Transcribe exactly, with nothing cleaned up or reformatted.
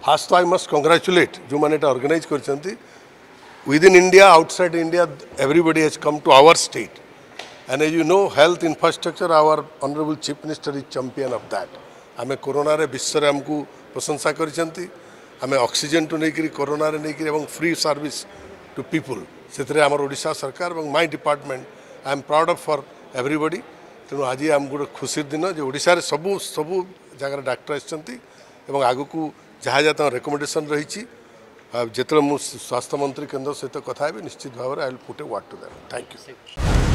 First I must congratulate जो मैंने organize कर within India, outside India, everybody has come to our state. And as you know, health infrastructure, our Honorable Chief Minister is champion of that. आमे corona रे विश्व रे हमको प्रशंसा करिसेंती आमे ऑक्सीजन टू नहीं करी कोरोना रे नहीं करी एवं फ्री सर्विस टू पीपल सेतरे हमर ओडिशा सरकार एवं my department I am proud of for everybody तेणु आज आम गोटे खुशी दिन जो ओडिशा रे सबु सबु जगह डाक्टर आछंती एवं आगु को जहाँ जहाँ रेकमेंडेशन रही जिते मु स्वास्थ्य मंत्री केंद्र सहित कथा निश्चित भाव I will put a word to that thank you.